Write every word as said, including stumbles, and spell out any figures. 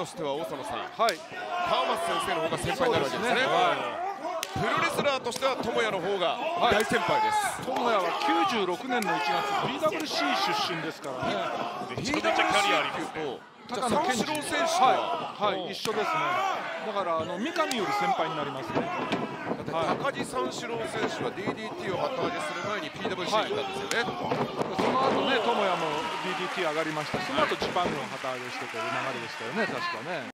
としては大佐野さん、 はい、 川松先生の方が先輩になるわけですね。プロレスラーとしては智也の方が大先輩です。 智也はきゅうじゅうろくねんのいちがつ ビーダブリューシー 出身ですからね。 めちゃめちゃキャリアありますね。 高野健二選手とは、はいはい、一緒ですね。だからあの三上より先輩になりますね。 高木三四郎選手は ディーディーティー を旗揚げする前に ピーダブリューシー に行ったんですよね。 その後ね、智也も ディーディーティー 上がりました。その後ジパングの旗揚げしてという流れでしたよね、確かね。